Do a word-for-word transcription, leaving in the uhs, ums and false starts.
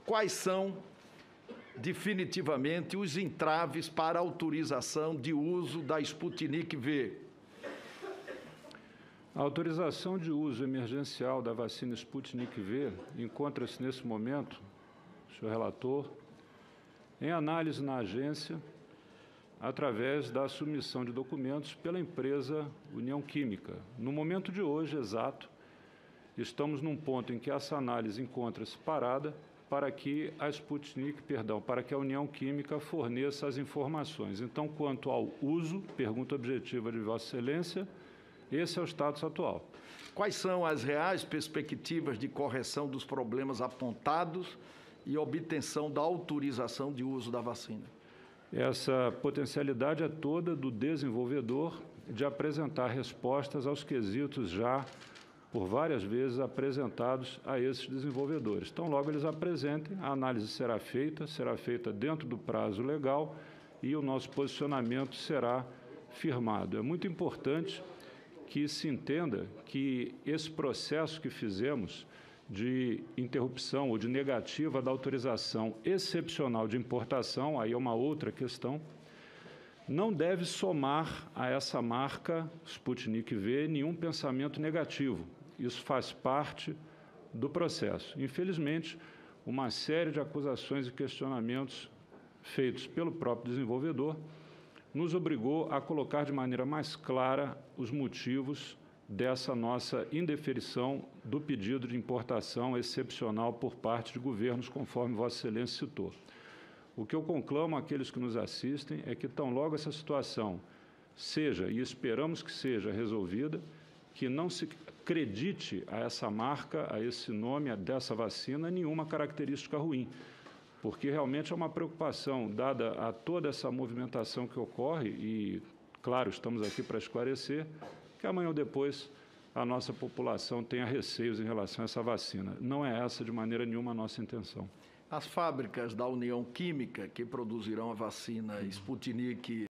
quais são definitivamente os entraves para a autorização de uso da Sputnik V? A autorização de uso emergencial da vacina Sputnik V encontra-se nesse momento, senhor relator, em análise na agência, através da submissão de documentos pela empresa União Química. No momento de hoje, exato, estamos num ponto em que essa análise encontra-se parada para que a Sputnik, perdão, para que a União Química forneça as informações. Então, quanto ao uso, pergunta objetiva de Vossa Excelência, esse é o status atual. Quais são as reais perspectivas de correção dos problemas apontados e obtenção da autorização de uso da vacina? Essa potencialidade é toda do desenvolvedor de apresentar respostas aos quesitos já por várias vezes apresentados a esses desenvolvedores. Então, logo eles apresentem, a análise será feita, será feita dentro do prazo legal e o nosso posicionamento será firmado. É muito importante que se entenda que esse processo que fizemos de interrupção ou de negativa da autorização excepcional de importação, aí é uma outra questão, não deve somar a essa marca Sputnik V nenhum pensamento negativo. Isso faz parte do processo. Infelizmente, uma série de acusações e questionamentos feitos pelo próprio desenvolvedor nos obrigou a colocar de maneira mais clara os motivos dessa nossa indeferição do pedido de importação excepcional por parte de governos, conforme Vossa Excelência citou. O que eu conclamo àqueles que nos assistem é que, tão logo essa situação seja, e esperamos que seja resolvida, que não se acredite a essa marca, a esse nome, a dessa vacina, nenhuma característica ruim, porque realmente é uma preocupação, dada a toda essa movimentação que ocorre, e, claro, estamos aqui para esclarecer, que amanhã ou depois a nossa população tenha receios em relação a essa vacina. Não é essa, de maneira nenhuma, a nossa intenção. As fábricas da União Química que produzirão a vacina Sputnik